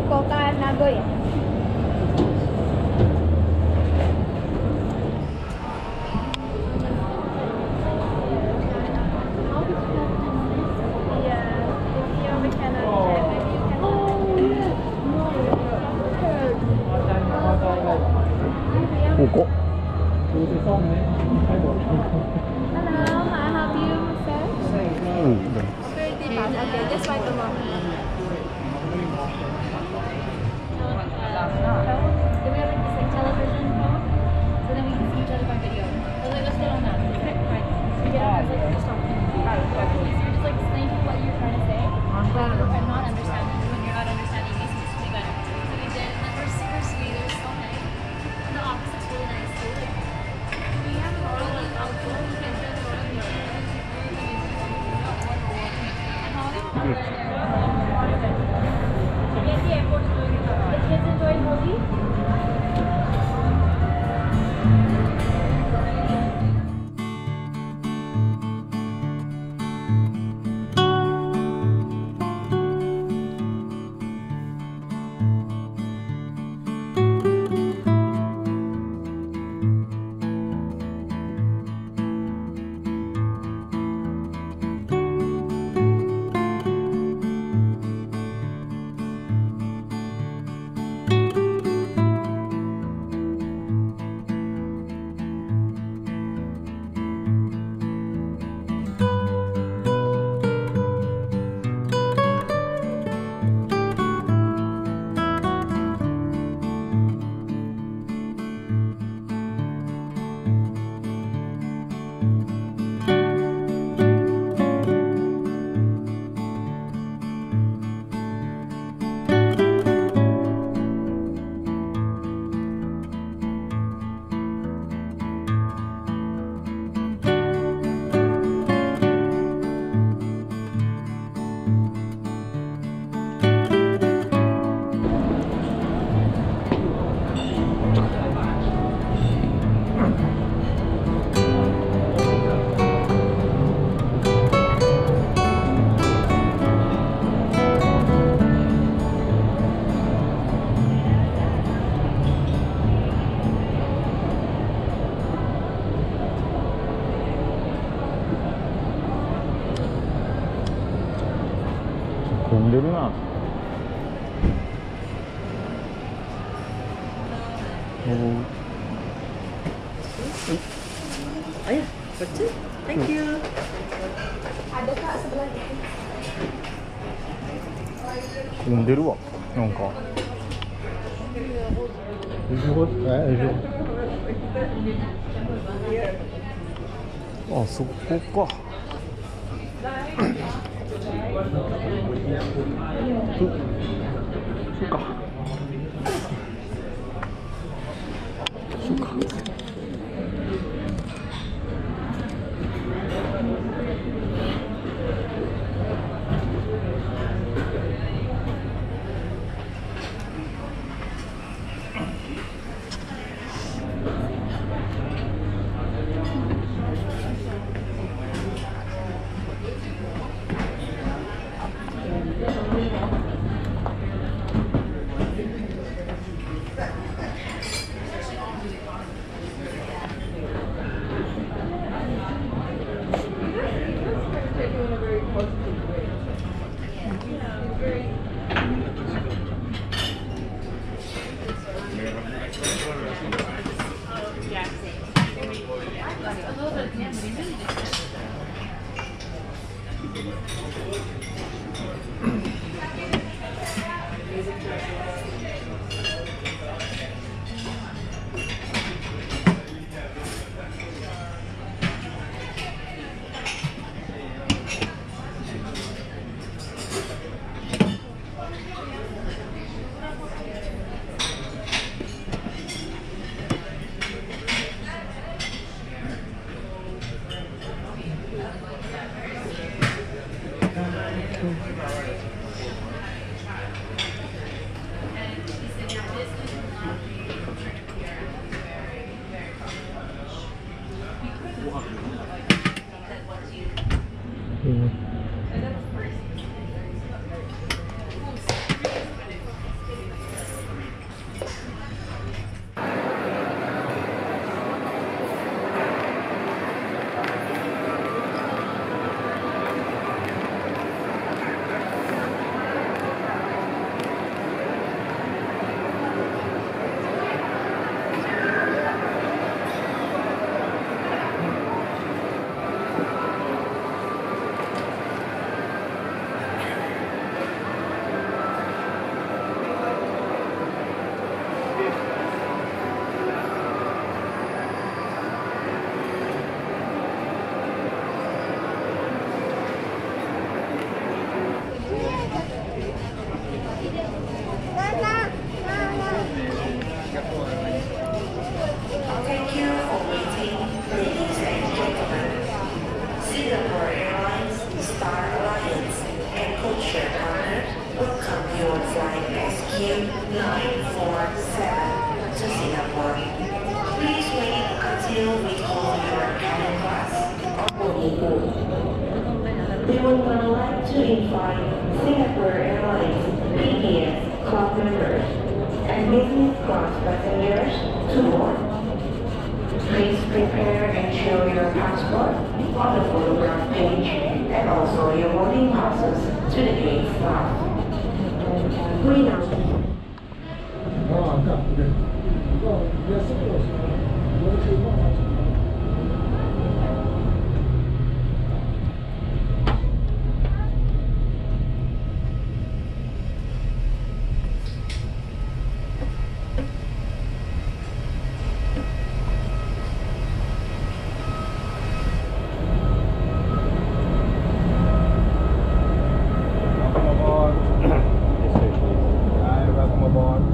Fukuoka, Nagoya. Fuko. Hello, may I help you, sir? 네. 35. Okay, just wait a moment. Do we have a television phone? So then we can see each other by video. So like, let's get on that. Right. So get on that. Like, just talk. So you're just like explaining what you're trying to say. I'm not understanding you when you're not understanding me, so it's really better. So we did, and then we're super sweet. They're so nice. And the office is really nice too. Like, we have a lot of like outdoor weekends. The kids enjoyed Holi? 混んでるな。 Ayo, baca. Thank you. Ada kak sebelah itu. 混んでるわ。なんか。あ、そこか。そうか。そうか。 947 to Singapore. Please wait until we call your cabin class or boarding group. We would now like to invite Singapore Airlines PBS Club members and business class passengers to board. Please prepare and show your passport on the photograph page and also your boarding passes to the gate staff. We now Welcome aboard.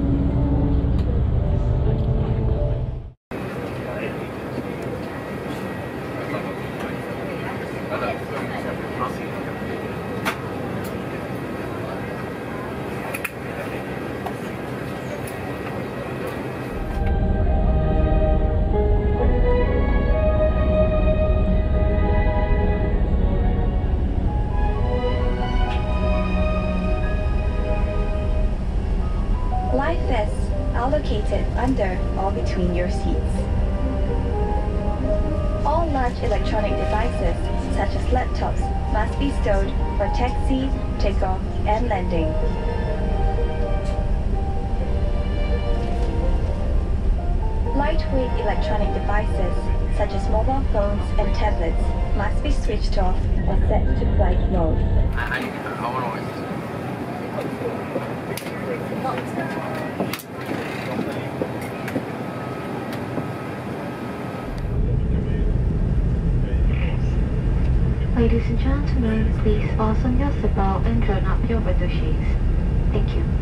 Life vests are located under or between your seats. All large electronic devices, such as laptops, must be stowed for taxi, takeoff, and landing. Lightweight electronic devices, such as mobile phones and tablets, must be switched off or set to flight mode. Ladies and gentlemen, please fasten your seatbelt and turn up your window shades. Thank you.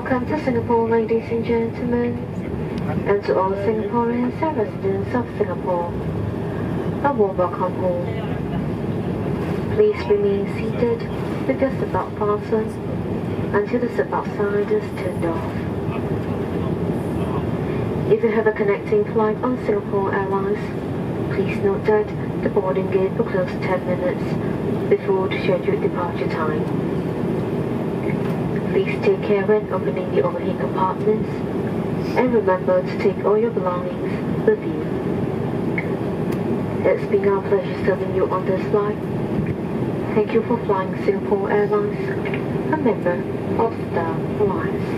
Welcome to Singapore, ladies and gentlemen, and to all Singaporeans and residents of Singapore. A warm welcome home. Please remain seated with your seatbelt fastened until the seatbelt sign is turned off. If you have a connecting flight on Singapore Airlines, please note that the boarding gate will close 10 minutes before the scheduled departure time. Please take care when opening the overhead compartments, and remember to take all your belongings with you. It's been our pleasure serving you on this flight. Thank you for flying Singapore Airlines, a member of Star Alliance.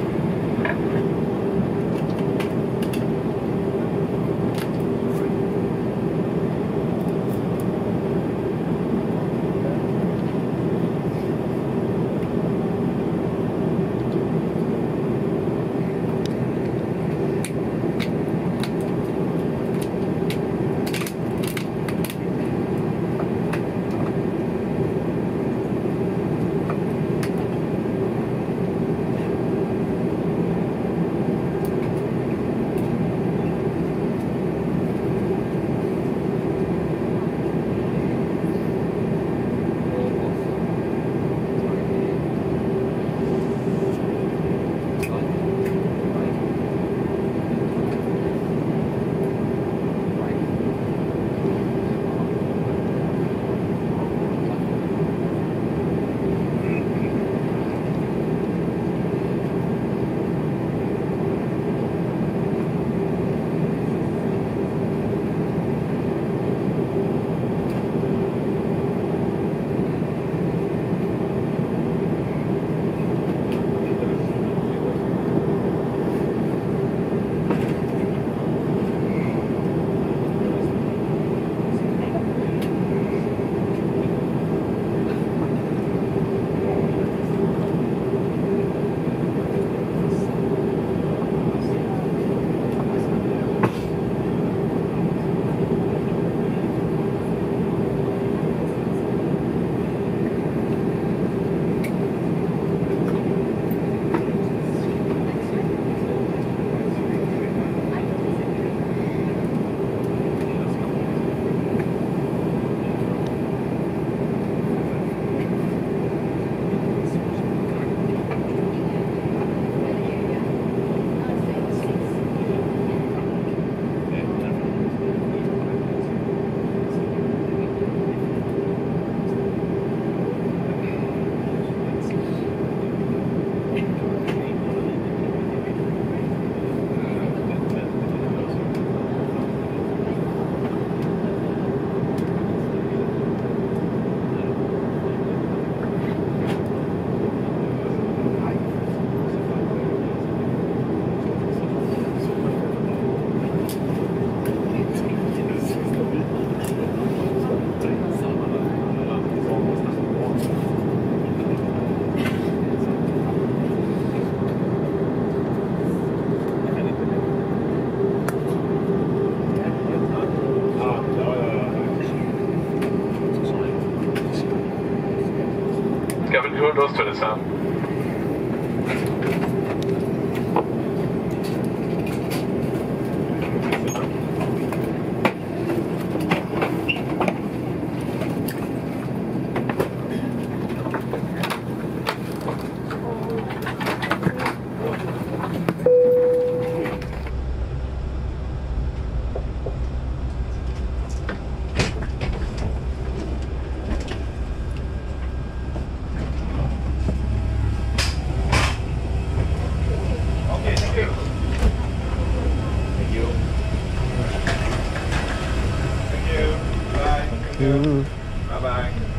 Kevin, who goes to the sound? 그 Bye bye.